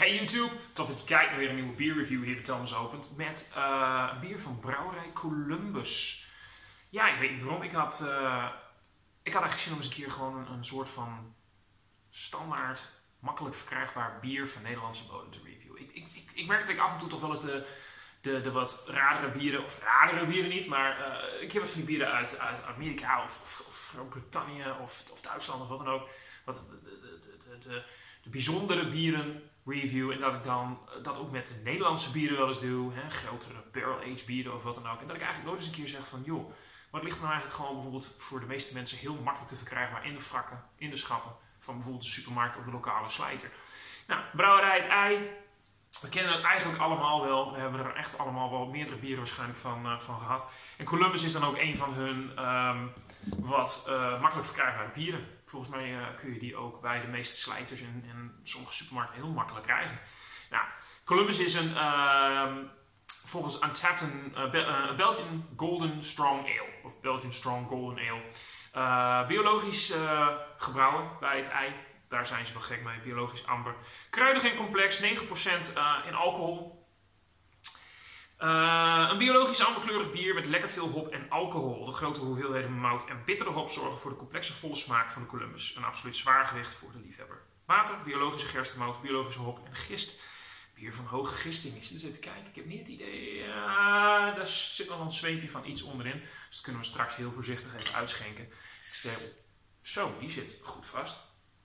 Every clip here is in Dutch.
Hey YouTube, tof dat je kijkt naar weer een nieuwe bierreview hier bij Thomas Opent met een bier van brouwerij Columbus. Ja, ik weet niet waarom. Ik had eigenlijk zin om eens een keer gewoon een soort van standaard, makkelijk verkrijgbaar bier van Nederlandse bodem te reviewen. Ik merk dat ik af en toe toch wel eens de wat radere bieren, of radere bieren niet, maar ik heb wat van die bieren uit Amerika of Groot-Brittannië of Duitsland of wat dan ook. De bijzondere bieren review en dat ik dan dat ook met de Nederlandse bieren wel eens doe, hè, grotere barrel-aged bieren of wat dan ook. En dat ik eigenlijk nooit eens een keer zeg van joh, wat ligt nou eigenlijk gewoon bijvoorbeeld voor de meeste mensen heel makkelijk te verkrijgbaar in de vrakken, in de schappen van bijvoorbeeld de supermarkt of de lokale slijter. Nou, Brouwerij Het Ei, we kennen het eigenlijk allemaal wel. We hebben er echt allemaal wel meerdere bieren waarschijnlijk van gehad. En Columbus is dan ook een van hun wat makkelijk verkrijgbare bieren. Volgens mij kun je die ook bij de meeste slijters en sommige supermarkten heel makkelijk krijgen. Nou, Columbus is volgens Untappd een Belgian Golden Strong Ale. Of Belgian Strong Golden Ale. Biologisch gebrouwen bij Het Ei. Daar zijn ze wel gek mee, biologisch amber. Kruidig en complex, 9% in alcohol. Een biologisch amberkleurig bier met lekker veel hop en alcohol. De grote hoeveelheden mout en bittere hop zorgen voor de complexe volle smaak van de Columbus. Een absoluut zwaargewicht voor de liefhebber. Water, biologische gerstemout, biologische hop en gist. Bier van hoge gisting. Ik zit eens even te kijken, ik heb niet het idee. Daar zit wel een zweempje van iets onderin. Dus dat kunnen we straks heel voorzichtig even uitschenken. Zo, die zit goed vast.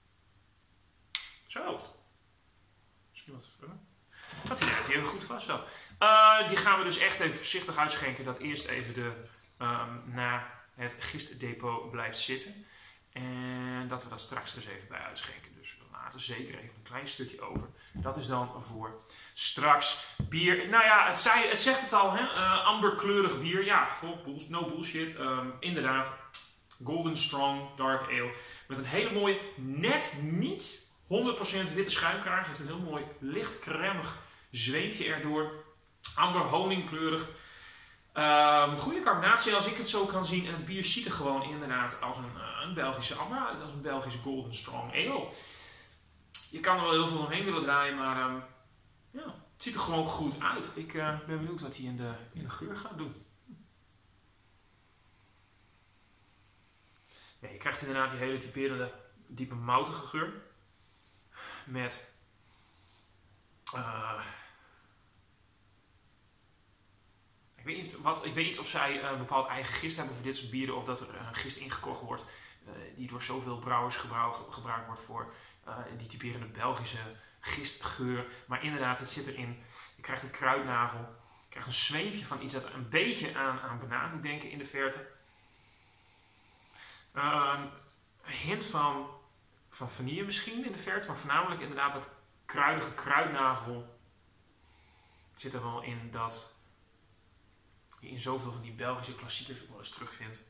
Zo. Misschien wat verder. Dat hij net heel goed vast zat. Die gaan we dus echt even voorzichtig uitschenken. Dat eerst even na het gistdepot blijft zitten. En dat we dat straks er eens even bij uitschenken. Dus we laten zeker even een klein stukje over. Dat is dan voor straks bier. Nou ja, het zegt het al, hè? Amberkleurig bier. Ja, no bullshit. Inderdaad. Golden Strong Dark Ale. Met een hele mooie, net niet 100% witte schuimkraag. Heeft een heel mooi licht cremig zweempje erdoor. Amber honingkleurig. Goede carbonatie als ik het zo kan zien. En het bier ziet er gewoon inderdaad als een Belgische amber uit. Als een Belgische Golden Strong Ale. Je kan er wel heel veel omheen willen draaien. Maar ja, het ziet er gewoon goed uit. Ik ben benieuwd wat hij in de geur gaat doen. Ja, je krijgt inderdaad die hele typerende diepe moutige geur. Met ik weet niet of zij een bepaald eigen gist hebben voor dit soort bieren of dat er een gist ingekocht wordt die door zoveel brouwers gebruikt wordt voor die typerende Belgische gistgeur. Maar inderdaad, het zit erin. Je krijgt een kruidnagel. Je krijgt een zweempje van iets dat een beetje aan banaan doet denken in de verte. Een hint van vanille misschien in de verte, maar voornamelijk inderdaad dat kruidige kruidnagel zit er wel in dat je in zoveel van die Belgische klassiekers ook wel eens terugvindt.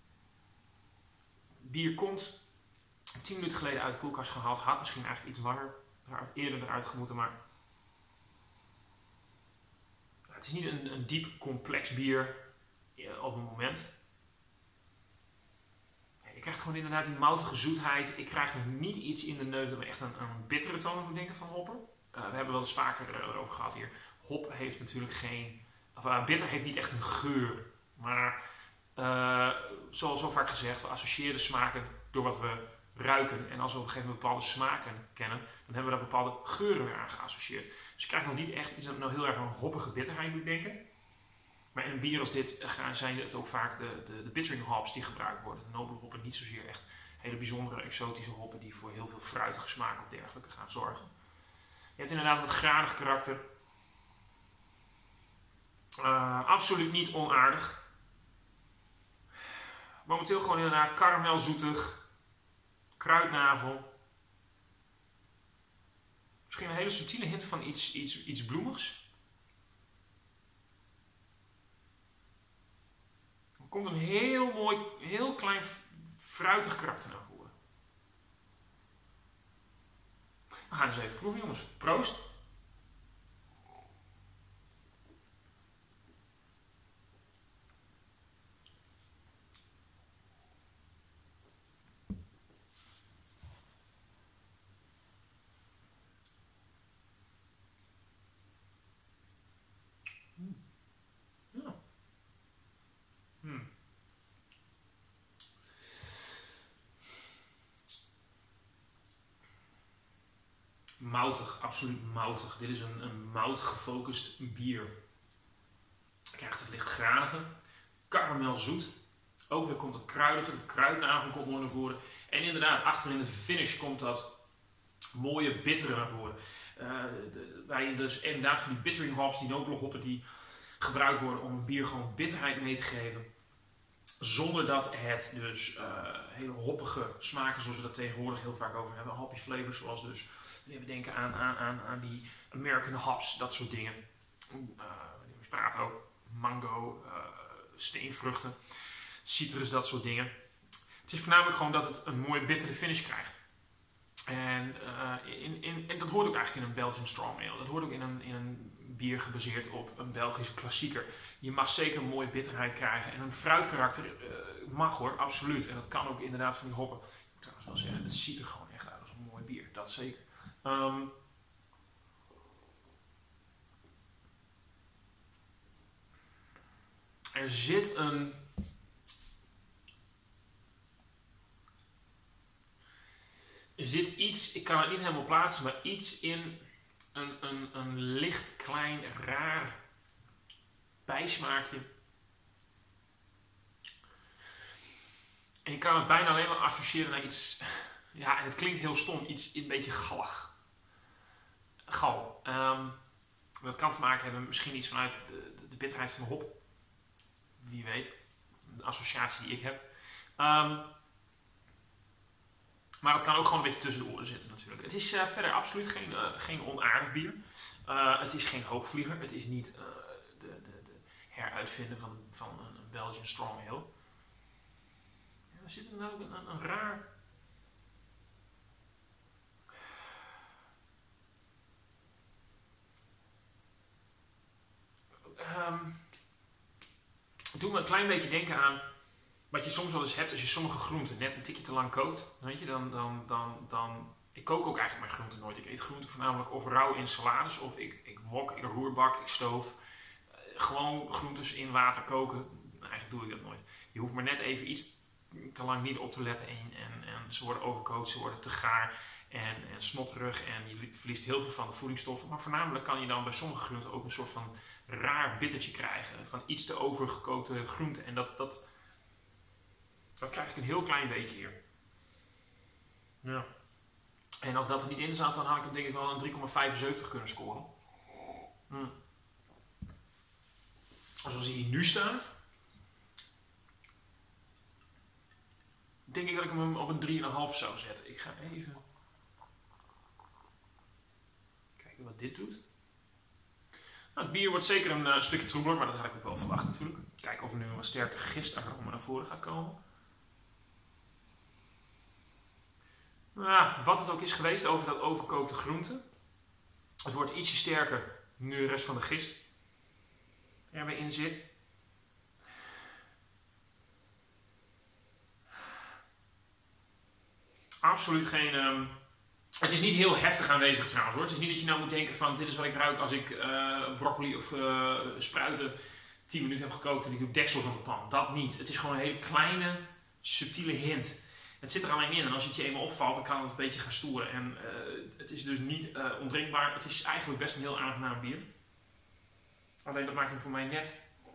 Bier komt 10 minuten geleden uit de koelkast gehaald, had misschien eigenlijk iets langer, eerder eruit gemoeten, maar het is niet een diep complex bier op het moment. Je krijgt gewoon inderdaad die moutige zoetheid. Ik krijg nog niet iets in de neus dat me echt een bittere toon moet denken van hoppen. We hebben wel eens vaker over gehad hier. Hop heeft natuurlijk bitter heeft niet echt een geur. Maar zoals zo vaak gezegd, we associëren smaken door wat we ruiken. En als we op een gegeven moment bepaalde smaken kennen, dan hebben we daar bepaalde geuren weer aan geassocieerd. Dus je krijgt nog niet echt iets dat nou heel erg een hoppige bitterheid doet denken. Maar in een bier als dit zijn het ook vaak de bittering hops die gebruikt worden. De nobele hoppen, niet zozeer echt hele bijzondere exotische hoppen die voor heel veel fruitige smaak of dergelijke gaan zorgen. Je hebt inderdaad wat granig karakter. Absoluut niet onaardig. Momenteel gewoon inderdaad karamelzoetig. Kruidnagel. Misschien een hele subtiele hint van iets bloemigs. Er komt een heel mooi, heel klein fruitig karakter naar voren. We gaan eens even proeven, jongens. Proost! Moutig, absoluut moutig. Dit is een mout gefocust bier. Je krijgt het licht granige, karamelzoet. Ook weer komt het kruidige, het kruidnagel komt mooi naar voren. En inderdaad, achter in de finish komt dat mooie bittere naar voren. Waarin dus inderdaad van die bittering hops, die nobele hoppen die gebruikt worden om een bier gewoon bitterheid mee te geven. Zonder dat het dus hele hoppige smaken, zoals we dat tegenwoordig heel vaak over hebben. Hoppy flavors, zoals dus, we denken aan die American hops, dat soort dingen. Prato, mango, steenvruchten, citrus, dat soort dingen. Het is voornamelijk gewoon dat het een mooie bittere finish krijgt. En dat hoort ook eigenlijk in een Belgian Strong Ale. Dat hoort ook in een bier gebaseerd op een Belgische klassieker. Je mag zeker een mooie bitterheid krijgen. En een fruitkarakter mag hoor, absoluut. En dat kan ook inderdaad van die hoppen. Ik moet trouwens wel zeggen, het ziet er gewoon echt uit als een mooi bier. Dat zeker. Er zit iets, ik kan het niet helemaal plaatsen, maar iets in een licht, klein, raar bijsmaakje. En je kan het bijna alleen maar associëren naar iets, ja, en het klinkt heel stom, iets een beetje gallig. Gal. Dat kan te maken hebben misschien iets vanuit de bitterheid van de hop. Wie weet. De associatie die ik heb. Maar het kan ook gewoon een beetje tussen de oren zitten natuurlijk. Het is verder absoluut geen onaardig bier. Het is geen hoogvlieger. Het is niet de heruitvinden van een Belgian Strong Ale. Ja, er zit dan ook een raar... Het doet me een klein beetje denken aan wat je soms wel eens hebt als je sommige groenten net een tikje te lang kookt. Weet je, dan ik kook ook eigenlijk mijn groenten nooit. Ik eet groenten voornamelijk of rauw in salades of ik wok, ik roerbak, ik stoof. Gewoon groentes in water koken. Eigenlijk doe ik dat nooit. Je hoeft maar net even iets te lang niet op te letten en ze worden overkookt, ze worden te gaar en snotterig en je verliest heel veel van de voedingsstoffen. Maar voornamelijk kan je dan bij sommige groenten ook een soort van raar bittertje krijgen van iets te overgekookte groenten. En dat krijg ik een heel klein beetje hier. Ja. En als dat er niet in zat, dan had ik hem denk ik wel een 3,75 kunnen scoren. Zoals hij hier nu staat, denk ik dat ik hem op een 3,5 zou zetten. Ik ga even kijken wat dit doet. Nou, het bier wordt zeker een stukje troebeler, maar dat had ik ook wel verwacht natuurlijk. Kijken of er nu een wat sterker gistaroma naar voren gaat komen. Nou, wat het ook is geweest over dat overkookte groente. Het wordt ietsje sterker nu de rest van de gist er weer in zit. Absoluut geen... Het is niet heel heftig aanwezig trouwens hoor. Het is niet dat je nou moet denken van dit is wat ik ruik als ik broccoli of spruiten 10 minuten heb gekookt en ik doe deksel van de pan. Dat niet. Het is gewoon een hele kleine, subtiele hint. Het zit er alleen in en als het je eenmaal opvalt dan kan het een beetje gaan storen. En het is dus niet ondrinkbaar. Het is eigenlijk best een heel aangenaam bier. Alleen dat maakt hem voor mij net...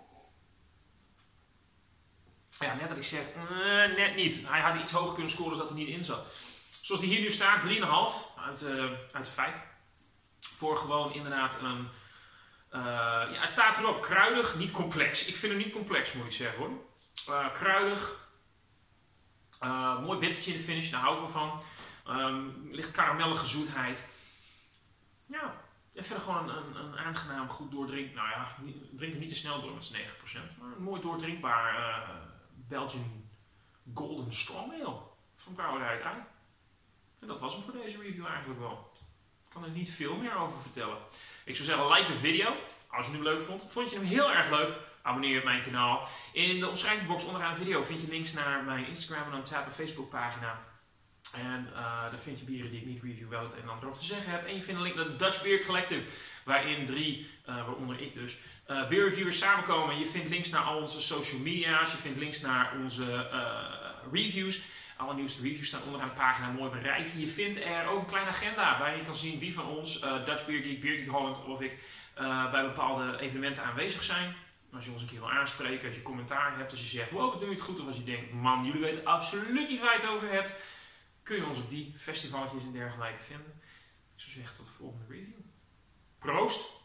Ja, net dat ik zeg, net niet. Hij had iets hoger kunnen scoren als dat er niet in zat. Zoals die hier nu staat, 3,5 uit de 5. Voor gewoon inderdaad een... ja, het staat erop, kruidig, niet complex. Ik vind hem niet complex, moet ik zeggen hoor. Kruidig. Mooi bittertje in de finish, daar hou ik wel van. Licht karamellige zoetheid. Ja, en verder gewoon een aangenaam, goed doordrink. Nou ja, drink hem niet te snel door met z'n 9%. Maar een mooi doordrinkbaar Belgian Golden Strong Ale. Van Brouwerij het Ei. En dat was hem voor deze review eigenlijk wel. Ik kan er niet veel meer over vertellen. Ik zou zeggen, like de video. Als je hem leuk vond. Vond je hem heel erg leuk? Abonneer je op mijn kanaal. In de omschrijvingsbox onderaan de video vind je links naar mijn Instagram en een Tap en Facebook pagina. En daar vind je bieren die ik niet review wel het een en ander over te zeggen heb. En je vindt een link naar de Dutch Beer Collective, waarin 3, waaronder ik dus, beer reviewers samenkomen. Je vindt links naar al onze social media's, je vindt links naar onze reviews. Alle nieuwste reviews staan onderaan de pagina mooi op een rijtje. Je vindt er ook een kleine agenda waar je kan zien wie van ons, Dutch Beer Geek, Beer Geek Holland of ik, bij bepaalde evenementen aanwezig zijn. Als je ons een keer wil aanspreken, als je commentaar hebt, als je zegt, wow, wat doe je het goed, of als je denkt, man, jullie weten absoluut niet waar je het over hebt, kun je ons op die festivalletjes en dergelijke vinden. Ik zou zeggen, tot de volgende review. Proost!